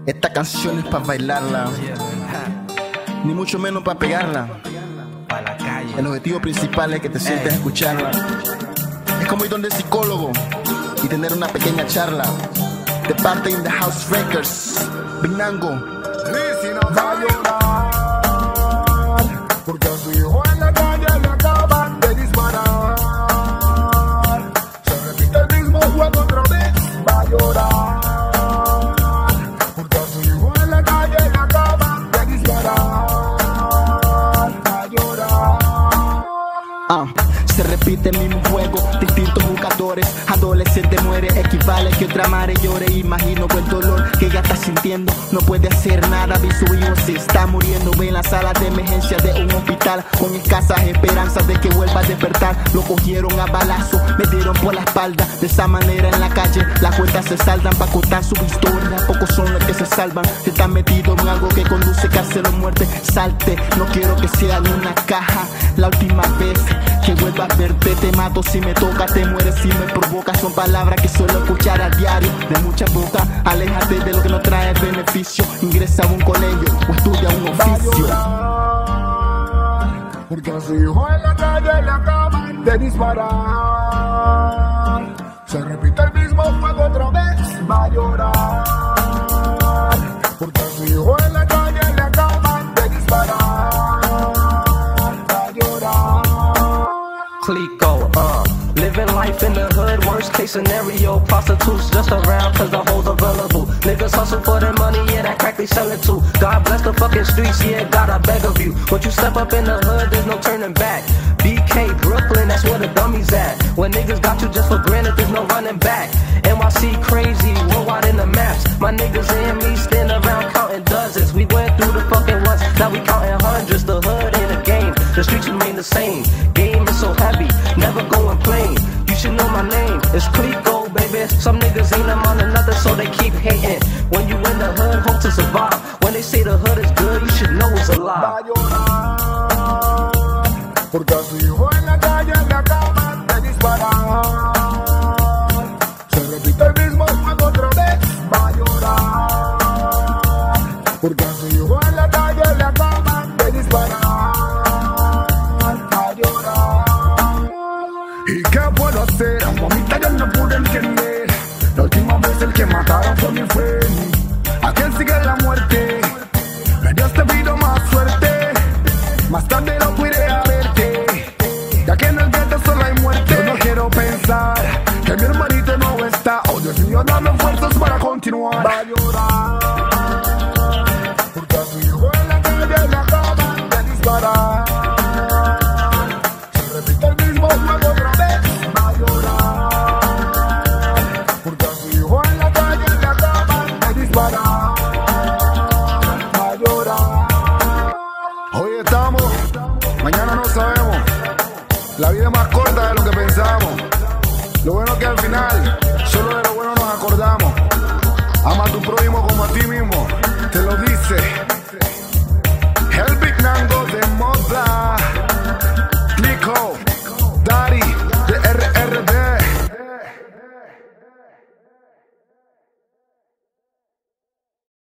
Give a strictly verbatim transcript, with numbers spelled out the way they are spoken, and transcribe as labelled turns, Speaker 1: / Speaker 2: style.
Speaker 1: Esta canción es para bailarla, ni mucho menos para pegarla. El objetivo principal es que te sientes a escucharla. Es como ir donde el psicólogo y tener una pequeña charla. De parte in the House Records, Binango.
Speaker 2: Va a llorar porque a su hijo en la calle le acaban de disparar. Se repite el mismo juego otra vez. Va a llorar porque a su hijo en la calle le acaban de disparar. Va a llorar.
Speaker 1: Ah, se repite el mismo juego, distintos jugadores. Adolescente muere, equivale que otra madre llore. Imagino el dolor que ella está sintiendo. No puede hacer nada, vi su hijo se está muriendo. Ve en la sala de emergencia de un hospital con escasas esperanzas de que vuelva a despertar. Lo cogieron a balazo, me dieron por la espalda. De esa manera en la calle las cuentas se saldan. Pa' contar su historia, pocos son los que se salvan. Si estás metido en algo que conduce cárcel o muerte, salte, no quiero que sea en una caja. La última vez que vuelva a verte te mato, si me toca te mueres, si me provoca. Son palabras que suelo escuchar a diario de muchas bocas. Aléjate de lo que no trae beneficio. Ingresa a un colegio o estudia un oficio.
Speaker 2: Porque a su hijo en la calle le acaban de disparar. Se repite el mismo juego otra vez. Va a llorar porque a su hijo en la calle le acaban de disparar. Va a llorar.
Speaker 3: Clico, uh living life in the hood, worst case scenario. Prostitutes just around cause the hoes available. Niggas hustle for their money, yeah, that crack they sell it to. God bless the fucking streets, yeah, God, I beg of you. Once you step up in the hood, there's no turning back. B K, Brooklyn, that's where the dummies at. When niggas got you just for granted, there's no running back. N Y C crazy, worldwide in the maps. My niggas and me stand around counting dozens. We went through the fucking ones, now we counting hundreds. The hood in the game, the streets remain the same. Game is so heavy, never going plain. You should know my name, it's Clico, baby. Some niggas ain't them on another, so they keep hating. When you in the hood, hope to survive. When they say the hood is good, you should know it's a lie.
Speaker 2: Va a llorar porque a su hijo en la calle le acaban de disparar. Se repite el mismo juego otra vez. Va a llorar porque a su hijo en la calle le acaban de disparar. Va a llorar. ¿Y qué puedo hacer? Mamita, yo no pude entender. La última vez el que mataron fue mi friend. ¿A quién sigue la muerte? Que Dios te pido más suerte. Más tarde no pude a verte, ya que en el viento solo hay muerte. Yo no quiero pensar que mi hermanito no está. Oh Dios mío, dame fuerzas para continuar. Va a llorar porque a su hijo en la calle le acaban de disparar. Se repite el mismo juego otra vez. Va a llorar porque a su hijo en la calle le acaban de disparar. Va a llorar. Hoy estamos, mañana no sabemos. La vida es más corta de lo que pensamos. Lo bueno es que al final solo de lo bueno nos acordamos. Ama a tu prójimo como a ti mismo. Te lo dice